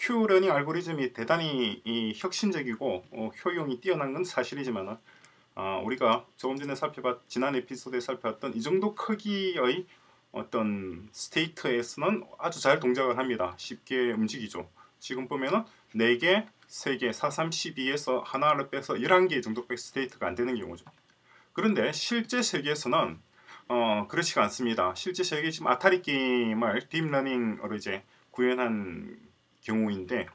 큐러닝 알고리즘이 대단히 혁신적이고 효용이 뛰어난 건 사실이지만 우리가 조금 전에 지난 에피소드에 살펴봤던 이 정도 크기의 어떤 스테이트에서는 아주 잘 동작을 합니다. 쉽게 움직이죠. 지금 보면은 4개, 3개, 4, 3, 12에서 하나를 빼서 11개 정도밖에 스테이트가 안 되는 경우죠. 그런데 실제 세계에서는 그렇지가 않습니다. 실제 세계 지금 아타리 게임을 딥러닝으로 이제 구현한 경우인데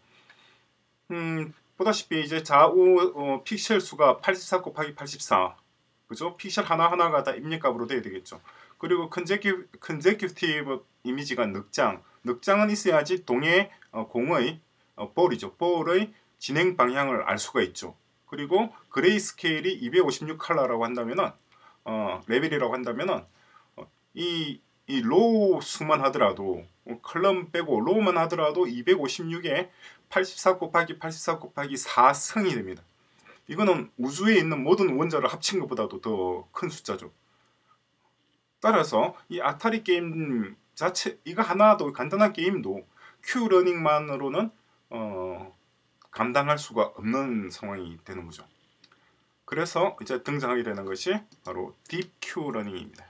보다시피 이제 좌우 픽셀 수가 84 곱하기 84, 그죠? 픽셀 하나하나가 다 입력값으로 돼야 되겠죠. 그리고 컨제큐티브 이미지가 늑장은 있어야지 동해 공의 볼이죠. 볼의 진행 방향을 알 수가 있죠. 그리고 그레이 스케일이 256 컬러라고 한다면은 레벨이라고 한다면은 이 로우 수만 하더라도 컬럼 빼고 로우만 하더라도 256에 84 곱하기 84 곱하기 4승이 됩니다. 이거는 우주에 있는 모든 원자를 합친 것보다도 더 큰 숫자죠. 따라서 이 아타리 게임 자체 이거 하나도 간단한 게임도 큐러닝만으로는 감당할 수가 없는 상황이 되는 거죠. 그래서 이제 등장하게 되는 것이 바로 딥큐러닝입니다.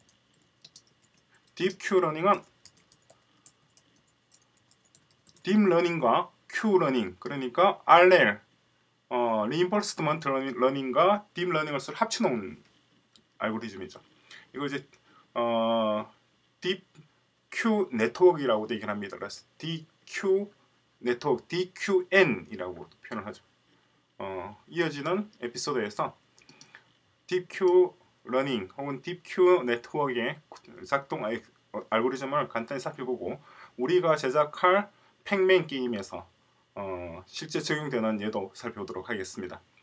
딥큐러닝은 딥러닝과 큐러닝, 그러니까 RL, Reinforcement Learning과 딥러닝을 합쳐놓은 알고리즘이죠. 이거 이제 DQ 네트워크라고도 얘기를 합니다. 그래서 DQ 네트워크, DQN이라고 표현을 하죠. 이어지는 에피소드에서 DQ 러닝 혹은 DQ 네트워크의 작동 알고리즘을 간단히 살펴보고 우리가 제작할 팩맨 게임에서 실제 적용되는 예도 살펴보도록 하겠습니다.